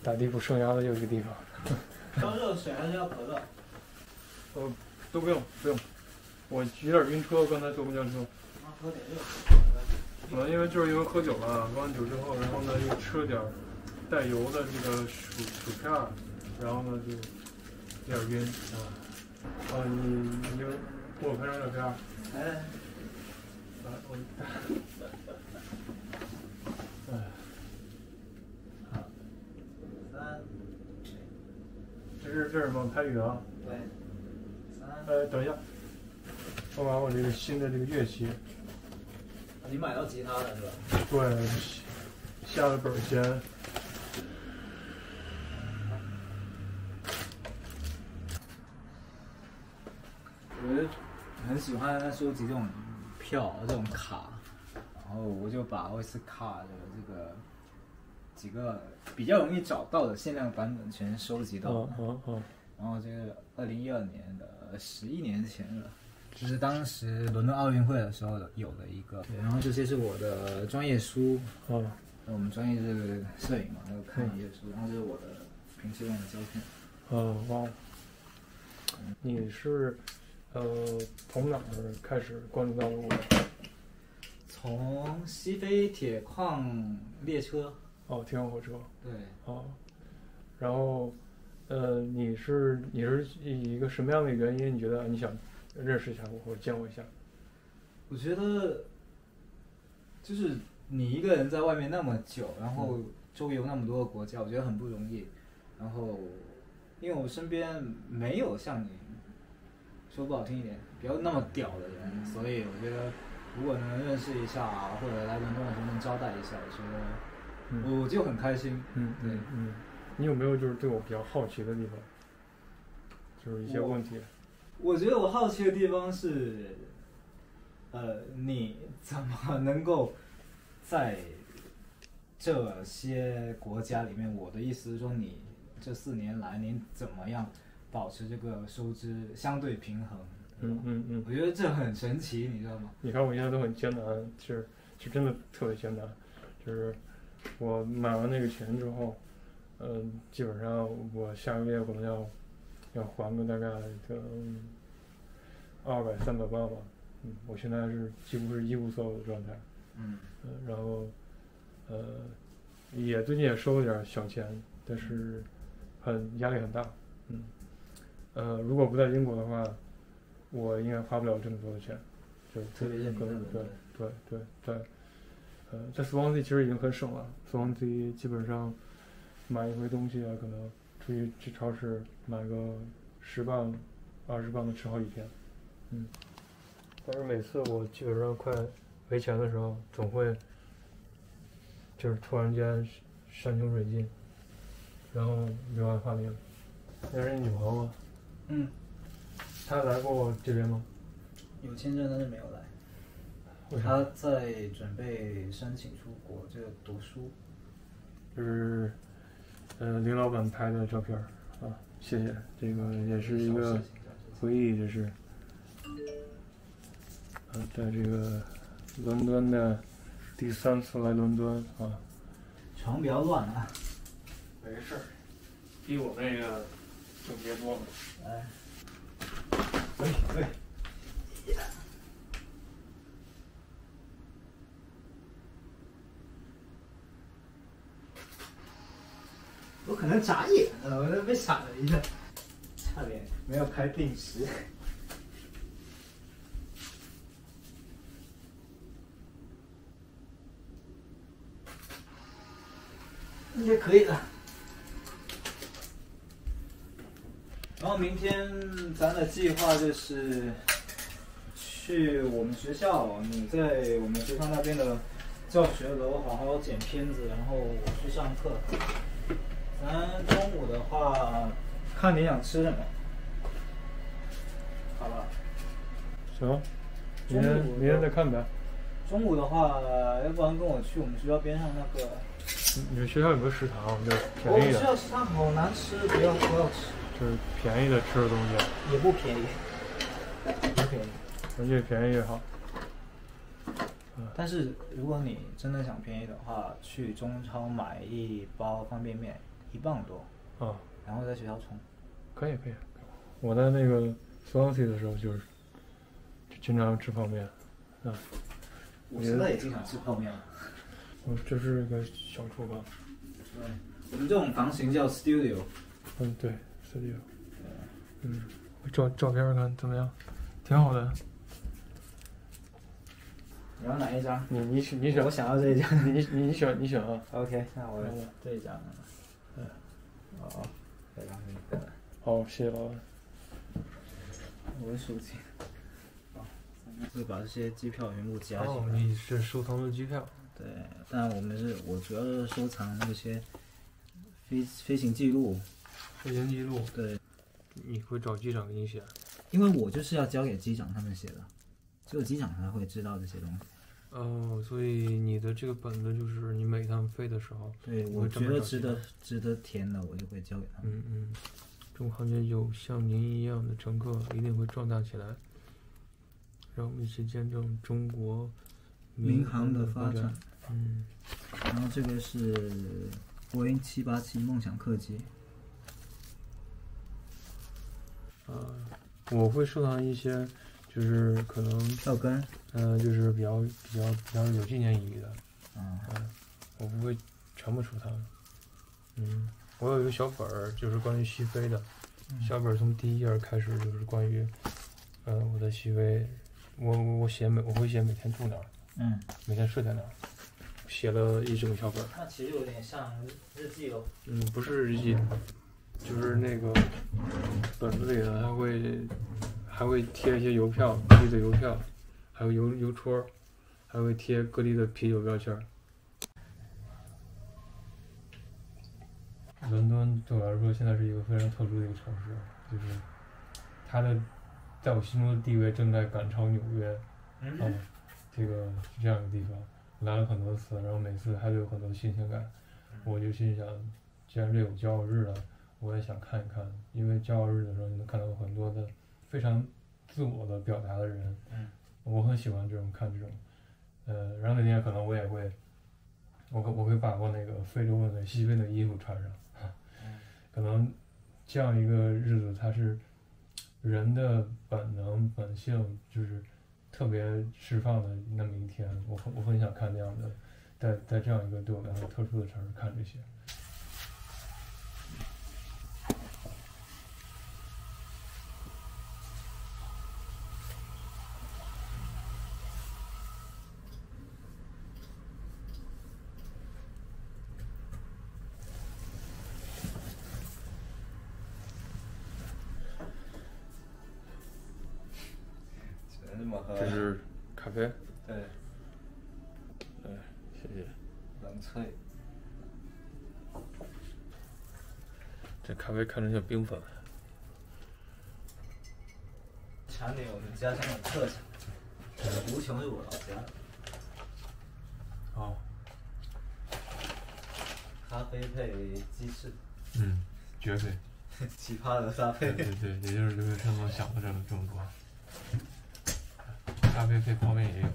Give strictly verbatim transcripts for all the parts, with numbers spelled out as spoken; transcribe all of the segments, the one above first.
打地铺升压的又一个地方。 要热水还是要可乐？ 呃，都不用不用，我有点晕车，刚才坐公交车。 啊，喝点热水。 呃，因为就是因为喝酒了，喝完酒之后，然后呢又吃了点带油的这个薯薯片，然后呢就有点晕啊。啊，你你就给我拍张照片。 哎， 来，我。哎。 好。三。 这是这是什么？拍语啊？ 对。三。 呃，等一下，我把我这个新的这个乐器。 你买到吉他了是吧？ 对，下了本先。 我很喜欢收集这种票、这种卡，然后我就把奥斯卡的这个几个比较容易找到的限量版本全收集到了。 嗯嗯嗯。 然后这个二零一二年的十一年前了。这是当时伦敦奥运会的时候有的一个，然后这些是我的专业书， 哦， 我们专业是摄影嘛，要看一些书，然后这是我的平时用的胶片。 哦哇，你是呃从哪儿开始关注到我？ 从西非铁矿列车。 哦，铁矿火车。 对。 哦，然后呃你是你是以一个什么样的原因？你觉得你想认识一下我或者见我一下？ 我觉得就是你一个人在外面那么久，然后周围有那么多个国家，我觉得很不容易。然后因为我身边没有像你说不好听一点比较那么屌的人，所以我觉得如果能认识一下，或者来伦敦的时候能招待一下，我觉得我就很开心。 嗯， 对， 嗯，你有没有就是对我比较好奇的地方？就是一些问题。 我觉得我好奇的地方是，呃，你怎么能够在这些国家里面？我的意思是说，你这四年来，您怎么样保持这个收支相对平衡？ 嗯嗯嗯。 我觉得这很神奇，你知道吗？ 你看我现在都很艰难，是是真的特别艰难。就是我买完那个钱之后，嗯、呃，基本上我下个月可能要。要还个大概个二百三百万吧，嗯，我现在是几乎是一无所有的状态， 嗯， 呃，然后，呃，也最近也收了点小钱，但是很压力很大，嗯，呃，如果不在英国的话，我应该花不了这么多的钱，就特别认可能对对对对，呃，在斯旺西其实已经很省了，斯旺西基本上买一回东西啊，可能。出去去超市买个十磅、二十磅的吃好几天，嗯。但是每次我基本上快没钱的时候，总会就是突然间山穷水尽，然后柳暗花明。那是你女朋友吗？ 嗯。 她来过这边吗？ 有签证，但是没有来。她在准备申请出国，这个读书。 就是。呃，林老板拍的照片啊，谢谢，这个也是一个回忆，这是。呃，在这个伦敦的第三次来伦敦啊。 床比较乱啊。 没事儿，比我那个整洁多了。 来。 可以可以。 我可能眨眼了，我都被闪了一下，差点没有开定时。应该可以的。然后明天咱的计划就是去我们学校，你在我们学校那边的教学楼好好剪片子，然后我去上课。咱中午的话，看你想吃什么，好吧？ 行，明天明天再看呗。 中午的话，要不然跟我去我们学校边上那个。 你们学校有没有食堂？就便宜的。 我们学校食堂好难吃，不要不要吃。 就是便宜的吃的东西。 也不便宜，不便宜。 越便宜越好。 但是如果你真的想便宜的话，去中超买一包方便面， 一磅多， 啊， 然后在学校冲。 可以可以。我在那个 Swansea 的时候就是经常吃泡面，啊。 我现在也经常吃泡面。 哦，这是一个小厨房。 对，我们这种房型叫 studio。 嗯，对 ，studio。嗯，照照片看怎么样？挺好的。 你要哪一张？ 你你选你选， 我想要这一张。 你你你选你选啊。 OK， 那我这一张。嗯。哦，再让你的。 好，谢谢老板。 我的手机。会把这些机票全部加起来。 哦，你是收藏的机票？ 对，但我们是我主要是收藏那些飞飞行记录。 飞行记录。 对。 你会找机长给你写？ 因为我就是要交给机长他们写的，只有机长才会知道这些东西。 哦，所以你的这个本子就是你每趟飞的时候， 对，我觉得值得值得填的，我就会交给他们。 嗯嗯，中国航天有像您一样的乘客，一定会壮大起来。让我们一起见证中国民航的发展。 嗯， 然后这个是波音七八七梦想客机。 啊，我会收藏一些，就是可能票根， 呃，就是比较比较比较有纪念意义的。 嗯， 嗯，我不会全部收藏。嗯，我有一个小本儿，就是关于西飞的。嗯、小本儿从第一页开始就是关于，呃，我在西飞。我我写每我会写每天住哪儿， 嗯， 每天睡在哪儿，写了一整个小本。 那其实有点像日记哦。 嗯，不是日记，就是那个本子里呢，还会还会贴一些邮票，各地的邮票，还有邮邮戳，还会贴各地的啤酒标签。伦敦对我来说现在是一个非常特殊的一个城市，就是它的。在我心中的地位正在赶超纽约，嗯，啊、这个是这样一个地方，来了很多次，然后每次还是有很多新鲜感，我就心想，既然这有骄傲日了，我也想看一看，因为骄傲日的时候你能看到很多的非常自我的表达的人， 嗯， 我很喜欢这种看这种，呃，然后那天可能我也会，我我会把我那个非洲的那西非的衣服穿上， 嗯， 可能这样一个日子它是。人的本能本性就是特别释放的那么一天，我很我很想看这样的，在在这样一个对我来说特殊的城市看这些。这是咖啡。 对。 对，谢谢。 冷萃。 这咖啡看着像冰粉。 尝点我们家乡的特产。无穷是我老家。 哦。 咖啡配鸡翅。 嗯，绝配。 奇葩的搭配。 对对，也就是留学生所想的这么这么多。咖啡配泡面也有。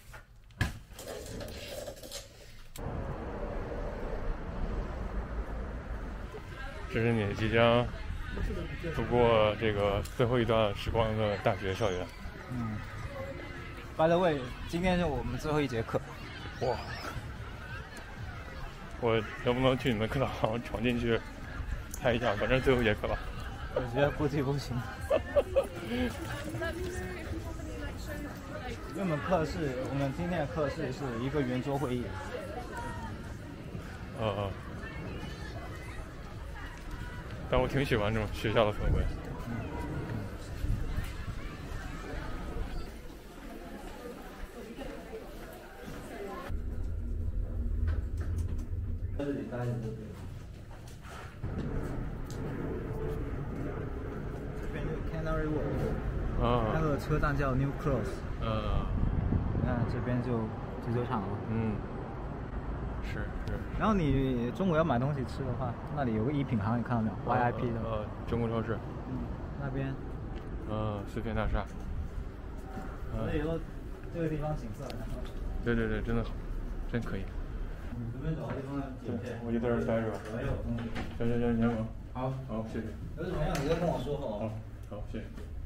这是你即将度过这个最后一段时光的大学校园。 嗯。By the way， 今天是我们最后一节课。 哇！我能不能去你们课堂闯进去看一下？反正最后一节课吧。 我觉得估计不行。因为我们课室，我们今天的课室是一个圆桌会议。 嗯嗯。但我挺喜欢这种学校的氛围。 嗯。这里待着。这边就是 Canary Wharf。 啊。 那个车站叫 New Cross。 嗯。 你看这边就足球场了。 嗯。是是。 然后你中午要买东西吃的话，那里有个一品行，你看到没有 ？Y I P 的。 呃，中国超市。 嗯，那边。 嗯，四片大厦。 所以说，这个地方景色很好。 对对对，真的好，真可以。 你随便找个地方对剪片。 我就在这儿待着吧。 我还有东西。 行行行，你先忙。 好， 好，谢谢。 有什么样你再跟我说好。 好，好，谢谢。